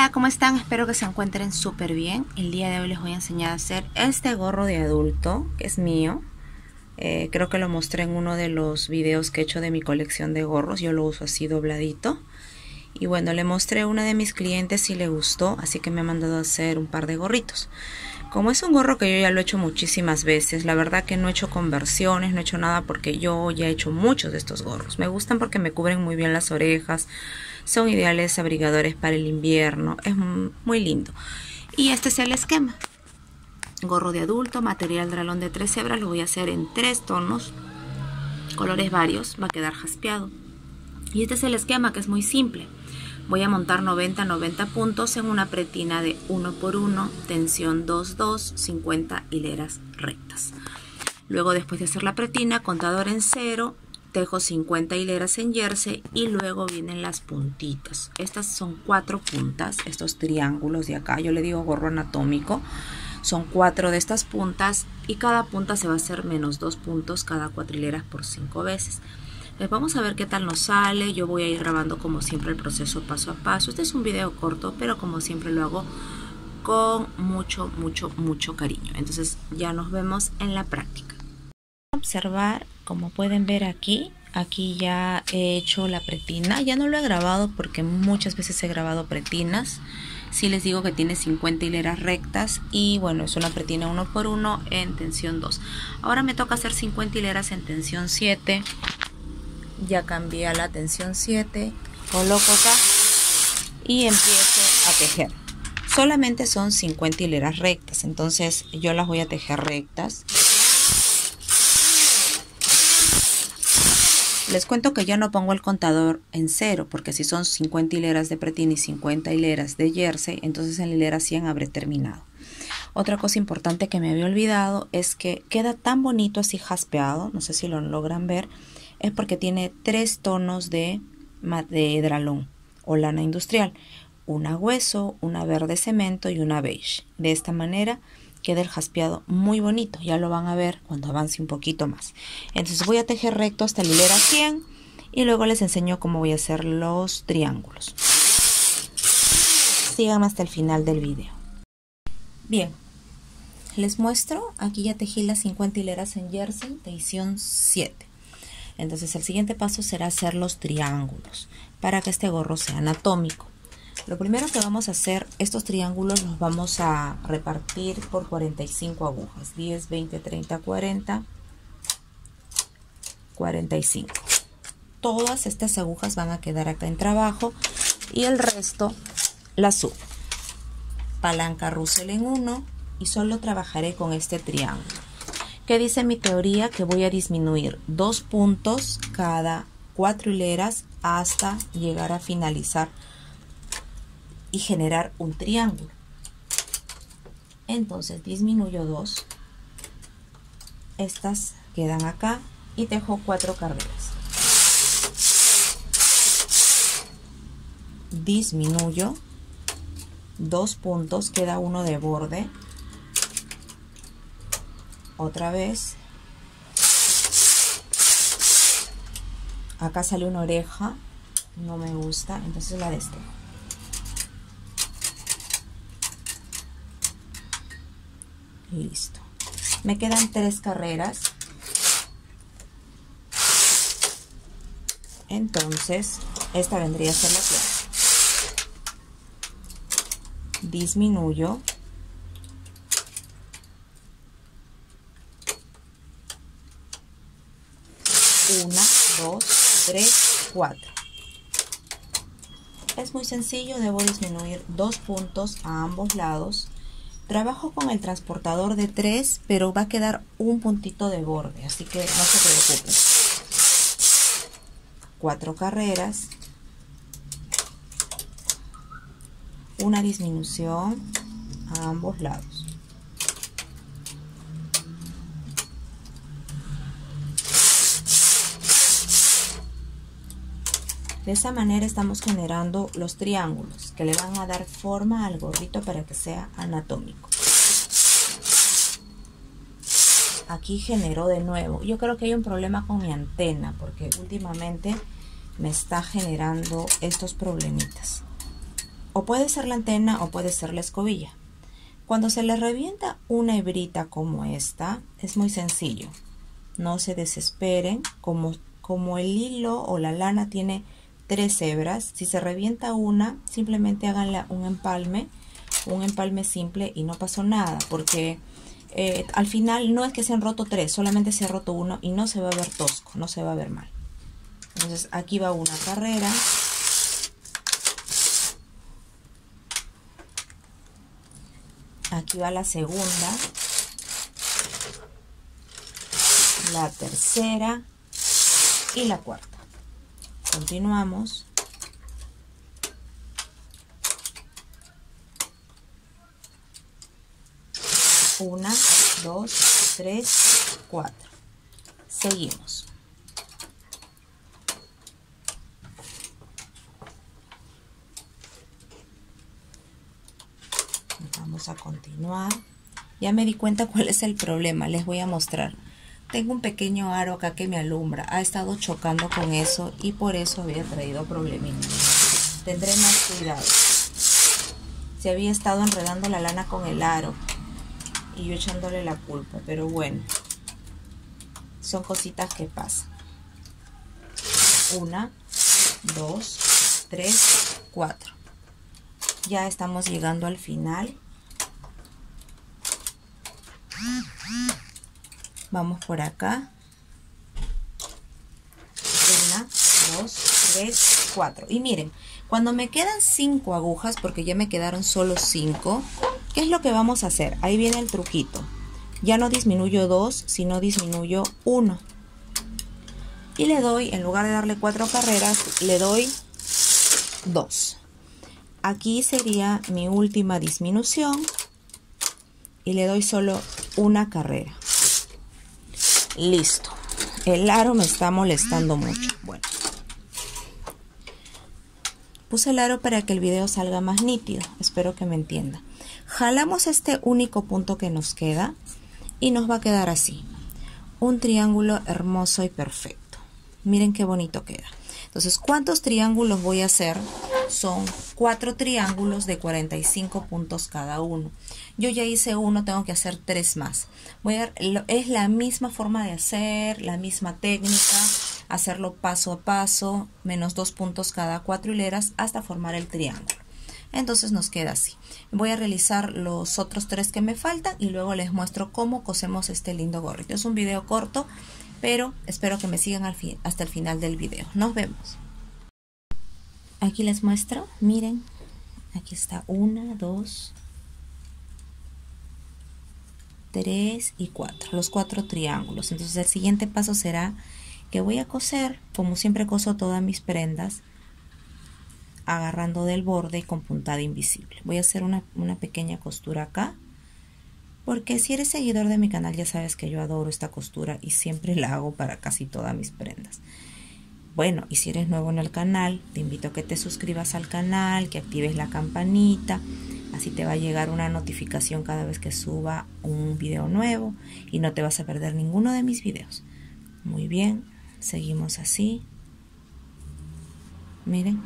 Hola, ¿cómo están? Espero que se encuentren súper bien. El día de hoy les voy a enseñar a hacer este gorro de adulto, que es mío. Creo que lo mostré en uno de los videos que he hecho de mi colección de gorros. Yo lo uso así dobladito. Y bueno, le mostré a una de mis clientes y le gustó, así que me ha mandado a hacer un par de gorritos. Como es un gorro que yo ya lo he hecho muchísimas veces, la verdad que no he hecho conversiones, no he hecho nada porque yo ya he hecho muchos de estos gorros. Me gustan porque me cubren muy bien las orejas, son ideales abrigadores para el invierno, es muy lindo. Y este es el esquema. Gorro de adulto, material dralón de 3 hebras, lo voy a hacer en 3 tonos, colores varios, va a quedar jaspeado. Y este es el esquema, que es muy simple. Voy a montar 90 puntos en una pretina de 1×1, tensión 2×2, 50 hileras rectas. Luego, después de hacer la pretina, contador en 0, tejo 50 hileras en jersey y luego vienen las puntitas. Estas son 4 puntas, estos triángulos de acá, yo le digo gorro anatómico. Son 4 de estas puntas y cada punta se va a hacer menos 2 puntos cada 4 hileras por 5 veces. Les vamos a ver qué tal nos sale. Yo voy a ir grabando como siempre el proceso paso a paso. Este es un video corto, pero como siempre lo hago con mucho cariño. Entonces ya nos vemos en la práctica. Observar, como pueden ver aquí ya he hecho la pretina. Ya no lo he grabado porque muchas veces he grabado pretinas. Sí les digo que tiene 50 hileras rectas y bueno, es una pretina 1×1 en tensión 2. Ahora me toca hacer 50 hileras en tensión 7. Ya cambié a la tensión 7, coloco acá y empiezo a tejer. Solamente son 50 hileras rectas, entonces yo las voy a tejer rectas. Les cuento que ya no pongo el contador en 0, porque si son 50 hileras de pretina y 50 hileras de jersey, entonces en la hilera 100 habré terminado. Otra cosa importante que me había olvidado es que queda tan bonito así jaspeado, no sé si lo logran ver, es porque tiene 3 tonos de dralón o lana industrial, una hueso, una verde cemento y una beige. De esta manera queda el jaspeado muy bonito, ya lo van a ver cuando avance un poquito más. Entonces voy a tejer recto hasta la hilera 100 y luego les enseño cómo voy a hacer los triángulos. Síganme hasta el final del video. Bien, les muestro, aquí ya tejí las 50 hileras en jersey, tensión 7. Entonces el siguiente paso será hacer los triángulos para que este gorro sea anatómico. Lo primero que vamos a hacer, estos triángulos los vamos a repartir por 45 agujas. 10, 20, 30, 40, 45. Todas estas agujas van a quedar acá en trabajo y el resto las subo. Palanca Russell en 1 y solo trabajaré con este triángulo. ¿Qué dice mi teoría? Que voy a disminuir 2 puntos cada 4 hileras hasta llegar a finalizar y generar un triángulo. Entonces disminuyo 2, estas quedan acá y tejo 4 carreras. Disminuyo 2 puntos, queda uno de borde. Otra vez, acá sale una oreja, no me gusta, entonces la destejo. Listo, me quedan 3 carreras, entonces esta vendría a ser la clave. Disminuyo 1, 2, 3, 4. Es muy sencillo, debo disminuir 2 puntos a ambos lados. Trabajo con el transportador de 3, pero va a quedar un puntito de borde, así que no se preocupen. 4 carreras. Una disminución a ambos lados. De esa manera estamos generando los triángulos que le van a dar forma al gorrito para que sea anatómico. Aquí generó de nuevo. Yo creo que hay un problema con mi antena porque últimamente me está generando estos problemitas. O puede ser la antena o puede ser la escobilla. Cuando se le revienta una hebrita como esta, es muy sencillo. No se desesperen, como el hilo o la lana tiene 3 hebras, si se revienta una, simplemente háganle un empalme simple y no pasó nada, porque al final no es que se han roto 3, solamente se ha roto uno y no se va a ver tosco, no se va a ver mal. Entonces aquí va una carrera. Aquí va la segunda, la tercera y la cuarta. Continuamos. Una, 2, 3, 4. Seguimos. Vamos a continuar. Ya me di cuenta cuál es el problema, les voy a mostrar. Tengo un pequeño aro acá que me alumbra, ha estado chocando con eso y por eso había traído problemitas. Tendré más cuidado. Se había estado enredando la lana con el aro y yo echándole la culpa, pero bueno, son cositas que pasan. 1, 2, 3, 4. Ya estamos llegando al final. Vamos por acá. 1, 2, 3, 4. Y miren, cuando me quedan 5 agujas, porque ya me quedaron solo 5, ¿qué es lo que vamos a hacer? Ahí viene el truquito. Ya no disminuyo 2, sino disminuyo 1. Y le doy, en lugar de darle 4 carreras, le doy 2. Aquí sería mi última disminución. Y le doy solo una carrera. Listo. El aro me está molestando mucho. Bueno. Puse el aro para que el video salga más nítido. Espero que me entienda. Jalamos este único punto que nos queda. Y nos va a quedar así. Un triángulo hermoso y perfecto. Miren qué bonito queda. Entonces, ¿cuántos triángulos voy a hacer? Son 4 triángulos de 45 puntos cada uno. Yo ya hice uno, tengo que hacer 3 más. Es la misma forma de hacer, la misma técnica, hacerlo paso a paso, menos 2 puntos cada 4 hileras hasta formar el triángulo. Entonces nos queda así. Voy a realizar los otros 3 que me faltan y luego les muestro cómo cosemos este lindo gorrito. Es un video corto, pero espero que me sigan hasta el final del video. Nos vemos. Aquí les muestro, miren, aquí está 1, 2, 3 y 4, los 4 triángulos. Entonces el siguiente paso será que voy a coser, como siempre coso todas mis prendas, agarrando del borde y con puntada invisible. Voy a hacer una pequeña costura acá, porque si eres seguidor de mi canal ya sabes que yo adoro esta costura y siempre la hago para casi todas mis prendas. Bueno, y si eres nuevo en el canal, te invito a que te suscribas al canal, que actives la campanita, así te va a llegar una notificación cada vez que suba un video nuevo y no te vas a perder ninguno de mis videos. Muy bien, seguimos así. Miren.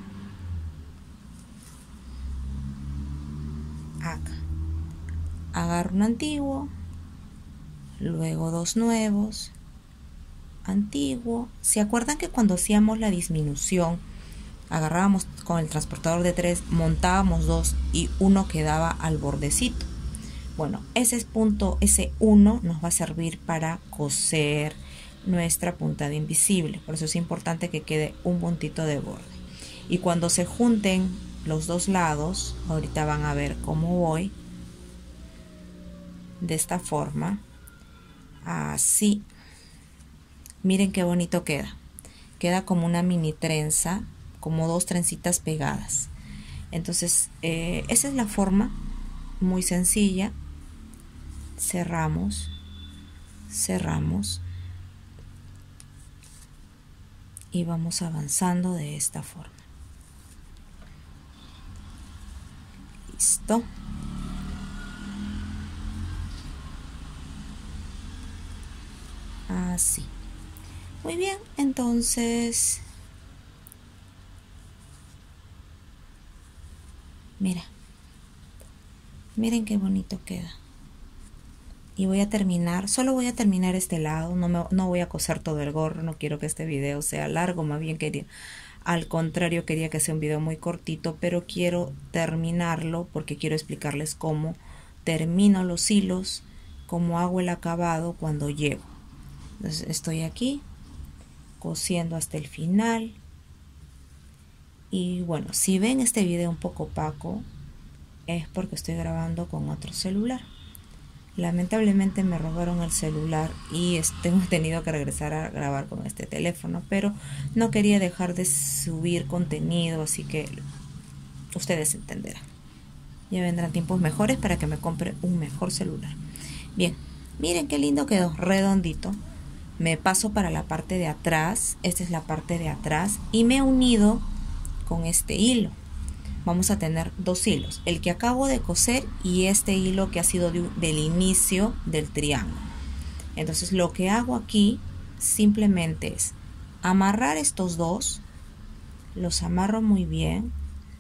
Acá. Agarro un antiguo, luego 2 nuevos. Antiguo. ¿Se acuerdan que cuando hacíamos la disminución agarrábamos con el transportador de 3, montábamos 2 y uno quedaba al bordecito? Bueno, ese punto, ese 1 nos va a servir para coser nuestra puntada invisible. Por eso es importante que quede un puntito de borde. Y cuando se junten los dos lados, ahorita van a ver cómo voy. De esta forma. Así. Miren qué bonito queda. Queda como una mini trenza, como 2 trencitas pegadas. Entonces, esa es la forma, muy sencilla. Cerramos, cerramos. Y vamos avanzando de esta forma. Listo. Así. Muy bien, entonces Mira, miren qué bonito queda. Y voy a terminar, solo voy a terminar este lado, no voy a coser todo el gorro, no quiero que este video sea largo, más bien quería, al contrario, quería que sea un video muy cortito, pero quiero terminarlo porque quiero explicarles cómo termino los hilos, cómo hago el acabado cuando llego. Entonces estoy aquí cosiendo hasta el final. Y bueno, si ven este video un poco opaco, es porque estoy grabando con otro celular. Lamentablemente me robaron el celular y tengo tenido que regresar a grabar con este teléfono, pero no quería dejar de subir contenido, así que ustedes entenderán. Ya vendrán tiempos mejores para que me compre un mejor celular. Bien, miren qué lindo quedó, redondito. Me paso para la parte de atrás, esta es la parte de atrás, y me he unido con este hilo. Vamos a tener dos hilos, el que acabo de coser y este hilo que ha sido del inicio del triángulo. Entonces lo que hago aquí simplemente es amarrar estos dos, los amarro muy bien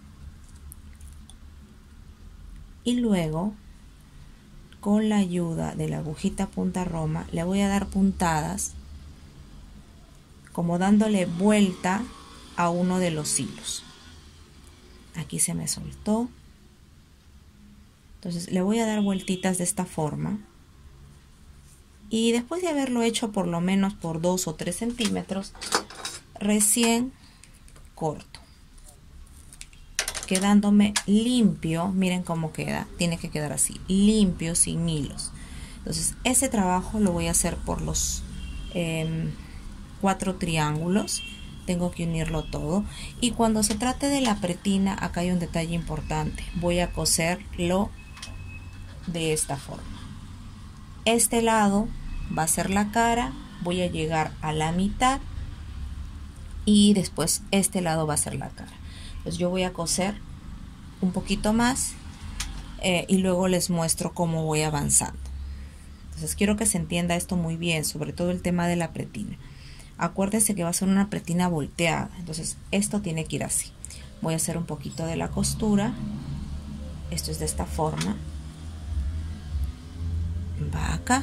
y luego con la ayuda de la agujita punta roma le voy a dar puntadas como dándole vuelta a uno de los hilos. Aquí se me soltó, entonces le voy a dar vueltitas de esta forma y después de haberlo hecho por lo menos por 2 o 3 centímetros recién corto, quedándome limpio. Miren cómo queda, tiene que quedar así, limpio, sin hilos. Entonces ese trabajo lo voy a hacer por los 4 triángulos. Tengo que unirlo todo, y cuando se trate de la pretina, acá hay un detalle importante. Voy a coserlo de esta forma. Este lado va a ser la cara, voy a llegar a la mitad y después este lado va a ser la cara. Entonces yo voy a coser un poquito más y luego les muestro cómo voy avanzando. Entonces quiero que se entienda esto muy bien, sobre todo el tema de la pretina. Acuérdense que va a ser una pretina volteada, entonces esto tiene que ir así. Voy a hacer un poquito de la costura. Esto es de esta forma. Va acá.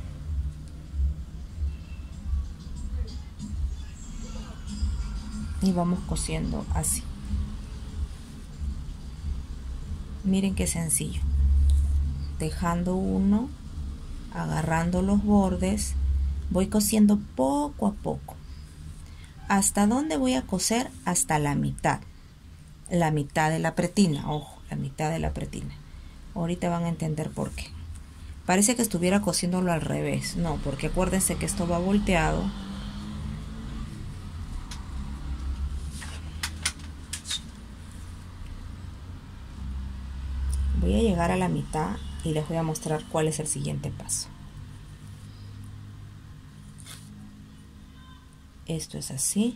Y vamos cosiendo así. Miren qué sencillo. Dejando uno, agarrando los bordes. Voy cosiendo poco a poco. ¿Hasta dónde voy a coser? Hasta la mitad. La mitad de la pretina, ojo, la mitad de la pretina. Ahorita van a entender por qué. Parece que estuviera cosiéndolo al revés. No, porque acuérdense que esto va volteado. Voy a llegar a la mitad y les voy a mostrar cuál es el siguiente paso. Esto es así.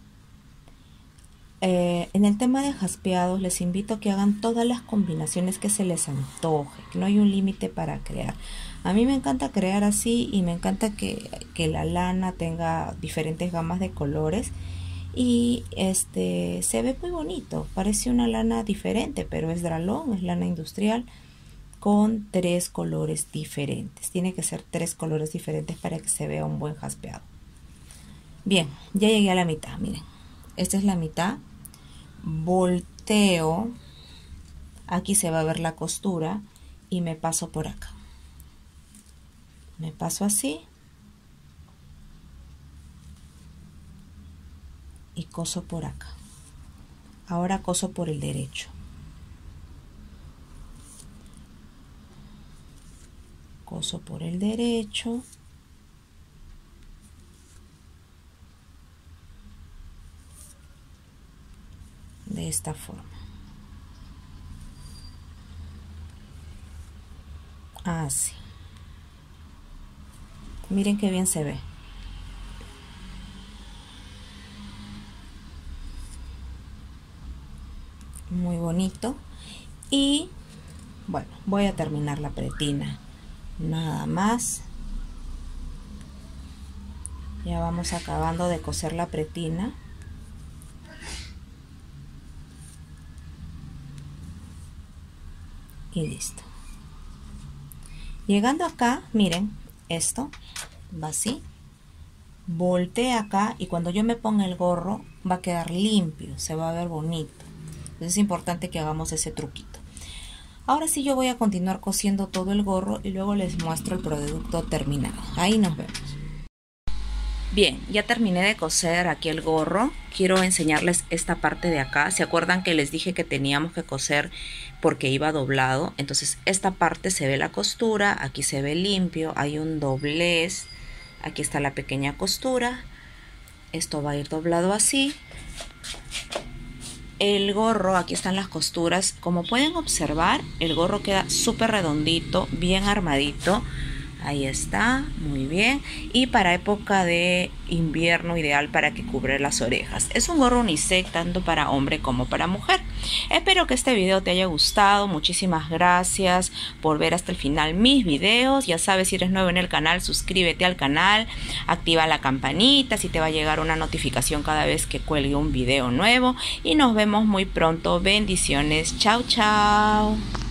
En el tema de jaspeados les invito a que hagan todas las combinaciones que se les antoje, que no hay un límite para crear. A mí me encanta crear así y me encanta que la lana tenga diferentes gamas de colores y se ve muy bonito, parece una lana diferente, pero es dralón, es lana industrial con 3 colores diferentes. Tiene que ser 3 colores diferentes para que se vea un buen jaspeado. Bien, ya llegué a la mitad, miren, esta es la mitad, volteo, aquí se va a ver la costura y me paso por acá, me paso así y coso por acá. Ahora coso por el derecho, coso por el derecho, de esta forma, así. Miren qué bien se ve. Muy bonito. Y bueno, voy a terminar la pretina. Nada más. Ya vamos acabando de coser la pretina. y listo. Llegando acá, miren, esto va así, voltea acá y cuando yo me ponga el gorro va a quedar limpio, se va a ver bonito. Entonces es importante que hagamos ese truquito. Ahora sí yo voy a continuar cosiendo todo el gorro y luego les muestro el producto terminado. Ahí nos vemos. Bien, ya terminé de coser aquí el gorro. Quiero enseñarles esta parte de acá. ¿Se acuerdan que les dije que teníamos que coser porque iba doblado? Entonces esta parte se ve la costura, aquí se ve limpio, hay un doblez. Aquí está la pequeña costura. Esto va a ir doblado así. El gorro, aquí están las costuras. Como pueden observar, el gorro queda súper redondito, bien armadito. Ahí está, muy bien. Y para época de invierno, ideal para que cubra las orejas. Es un gorro unisex tanto para hombre como para mujer. Espero que este video te haya gustado. Muchísimas gracias por ver hasta el final mis videos. Ya sabes, si eres nuevo en el canal, suscríbete al canal, activa la campanita, así te va a llegar una notificación cada vez que cuelgue un video nuevo. Y nos vemos muy pronto. Bendiciones. Chao, chao.